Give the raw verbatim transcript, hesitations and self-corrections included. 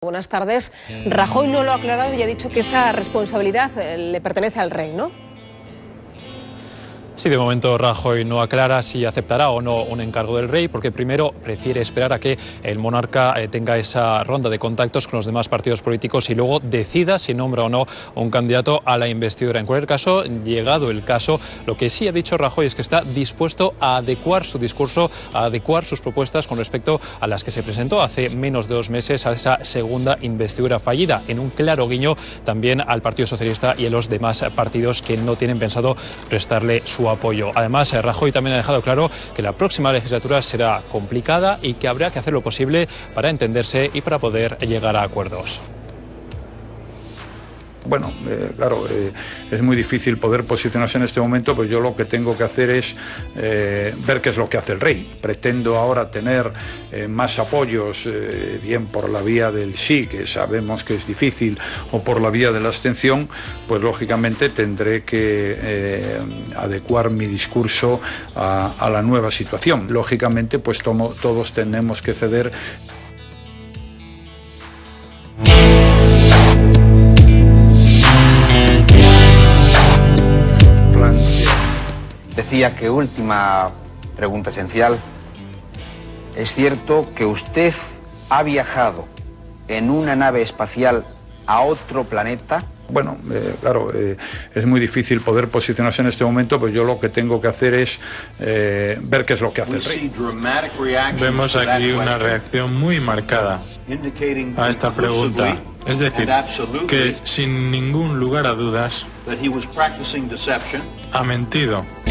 Buenas tardes. Rajoy no lo ha aclarado y ha dicho que esa responsabilidad le pertenece al rey, ¿no? Sí, de momento Rajoy no aclara si aceptará o no un encargo del rey, porque primero prefiere esperar a que el monarca eh, tenga esa ronda de contactos con los demás partidos políticos y luego decida si nombra o no un candidato a la investidura. En cualquier caso, llegado el caso, lo que sí ha dicho Rajoy es que está dispuesto a adecuar su discurso, a adecuar sus propuestas con respecto a las que se presentó hace menos de dos meses a esa segunda investidura fallida, en un claro guiño también al Partido Socialista y a los demás partidos que no tienen pensado prestarle su apoyo. Además, Rajoy también ha dejado claro que la próxima legislatura será complicada y que habrá que hacer lo posible para entenderse y para poder llegar a acuerdos. Bueno, eh, claro, eh, es muy difícil poder posicionarse en este momento, pues yo lo que tengo que hacer es eh, ver qué es lo que hace el rey. Pretendo ahora tener eh, más apoyos, eh, bien por la vía del sí, que sabemos que es difícil, o por la vía de la abstención, pues lógicamente tendré que eh, adecuar mi discurso a, a la nueva situación. Lógicamente, pues tomo, todos tenemos que ceder. Decía que última pregunta esencial. ¿Es cierto que usted ha viajado en una nave espacial a otro planeta? Bueno, eh, claro, eh, es muy difícil poder posicionarse en este momento, pues yo lo que tengo que hacer es eh, ver qué es lo que hace el rey. Vemos aquí una reacción muy marcada a esta pregunta. Es decir, que sin ningún lugar a dudas ha mentido.